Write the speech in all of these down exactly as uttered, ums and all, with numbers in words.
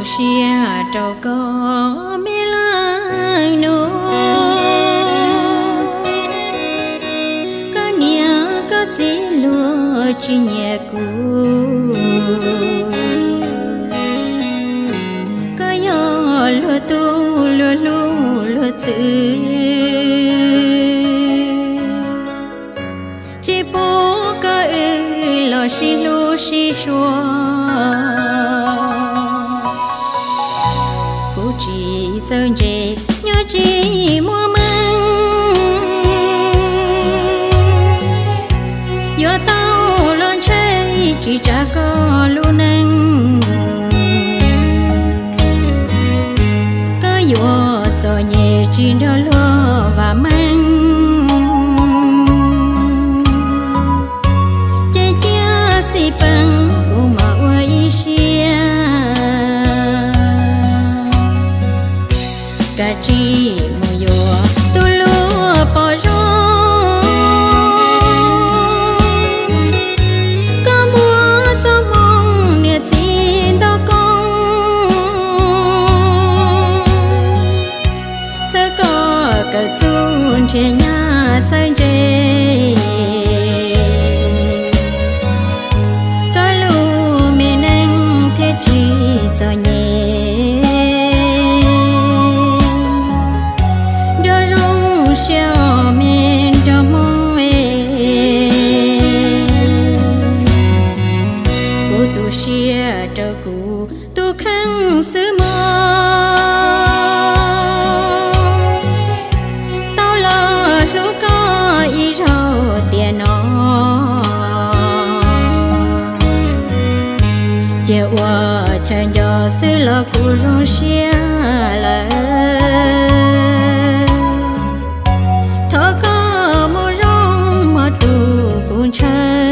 xia trâu có mê lai nô có nia có chỉ lúa chỉ nhẹ cũ có yo lúa tu lúa lu lúa chữ chỉ bố có ư lo xí lu xí xua chỉ dần dễ nhớ chỉ mua măng giờ tao lon chơi chỉ trả có luôn nâng có giờ giờ nhẹ chỉ đó lo và măng chế chia si bằng của mà uy xia cả chi mùa yo tu lúa bỏ rong có mua cho mong nhiệt xin đó con sẽ có cả chun trên nhà chân dê có lúa mẹ nâng thế chỉ cho nhẹ xia trâu cũ tu khăn xứ mơ tao lo lúc có ý rau tiền nó chiều qua chân gió xứ lo cũ rong xia là thọ có mua rong mà tu cũng chơi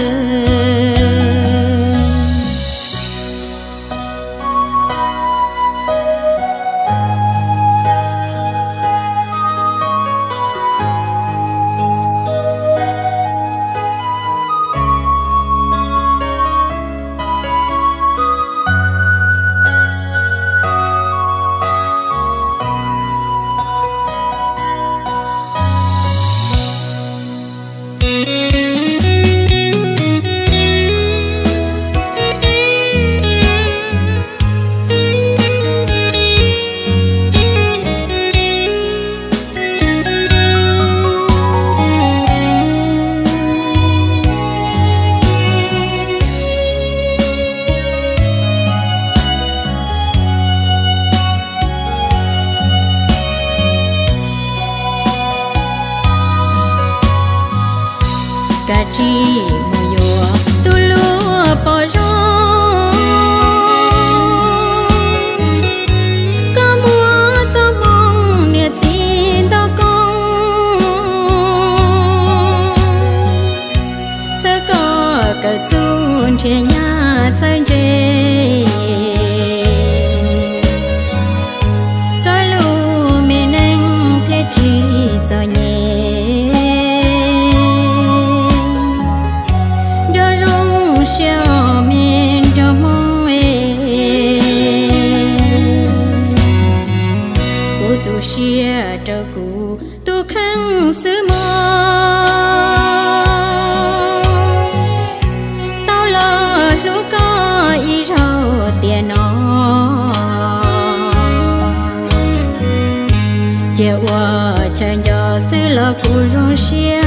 cả chi mùa yo tu lúa bỏ rong có mua cho mong nhiệt xin đó con sẽ có cả chun trên nhà chân dê có lúa mẹ nâng thế chỉ cho nhẹ xia trâu cũ tu khăn xứ mơ tao lo lúc có ý rau tiền nó chiều qua chân gió xứ lo cũ rong xia